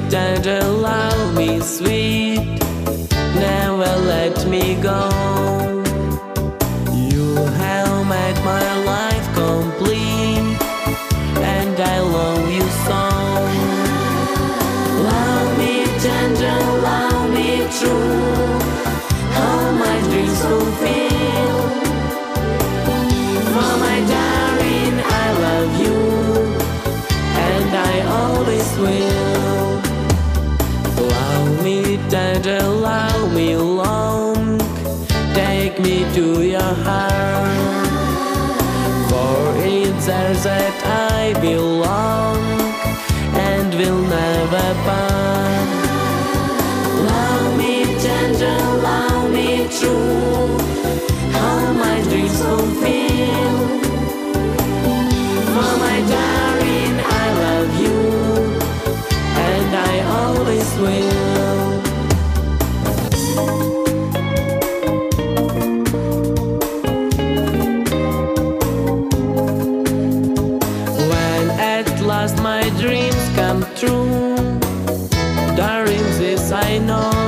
tender, love me sweet, never let me go. You have made my life complete, and I love you so. Love me tender, love me true, all my dreams fulfill. For my darling, I love you, and I always will. Love me tender, love me long, take me to your heart, for it's there that I belong and will never part. Love me tender, love me true, all my dreams fulfill. For my darling, I love you, and I always will. When at last my dreams come true, darling, this I know,